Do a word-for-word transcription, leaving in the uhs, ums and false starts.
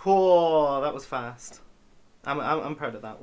Whoa, that was fast. I'm, I'm, I'm proud of that one.